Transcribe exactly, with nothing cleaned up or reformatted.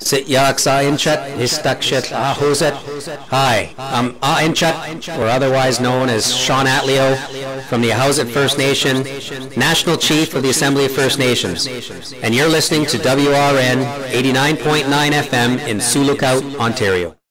Sit yak sa inchat, histakshet ahoset. Hi, I'm A Inchat, or otherwise known as Shawn Atleo, from the Ahousaht First Nation, National Chief of the Assembly of First Nations. And you're listening to W R N eighty-nine point nine F M in Sioux Lookout, Ontario.